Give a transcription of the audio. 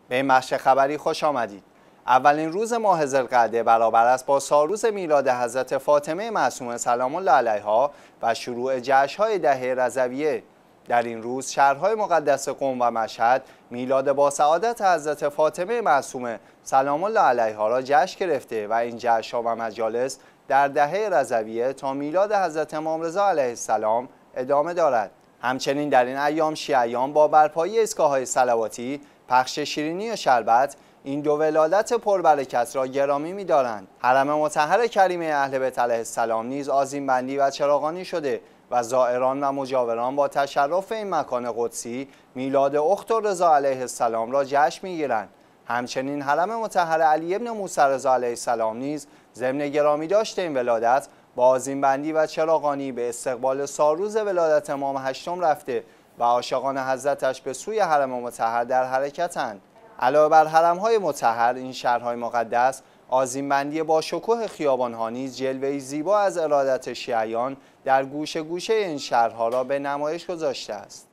به این بخش خبری خوش آمدید. اولین روز ماه ذوالقعده برابر است با سالروز میلاد حضرت فاطمه معصومه سلام الله علیها و شروع جشن‌های دهه رضویه. در این روز شهرهای مقدس قم و مشهد میلاد با سعادت حضرت فاطمه معصومه سلام الله علیها را جشن گرفته و این جشن‌ها و مجالس در دهه رضویه تا میلاد حضرت امام رضا علیه السلام ادامه دارد. همچنین در این ایام شیعیان با برپایی ایستگاه‌های صلواتی، پخش شیرینی و شربت این دو ولادت پربرکت را گرامی می‌دارند. حرم مطهر کریمه اهل بیت علیه السلام نیز آذین‌بندی و چراغانی شده و زائران و مجاوران با تشرف این مکان قدسی میلاد اخت رضا علیه السلام را جشن می‌گیرند. همچنین حرم مطهر علی بن موسی رضا علیه السلام نیز ضمن گرامی داشته این ولادت با آذین‌بندی و چراغانی به استقبال سالروز ولادت امام هشتم رفته و عاشقان حضرتش به سوی حرم مطهر در حرکتند. علاوه بر حرم‌های مطهر این شهرهای مقدس آذین‌بندی با شکوه خیابان‌ها نیز جلوه‌ای زیبا از ارادت شیعیان در گوشه گوشه این شهرها را به نمایش گذاشته است.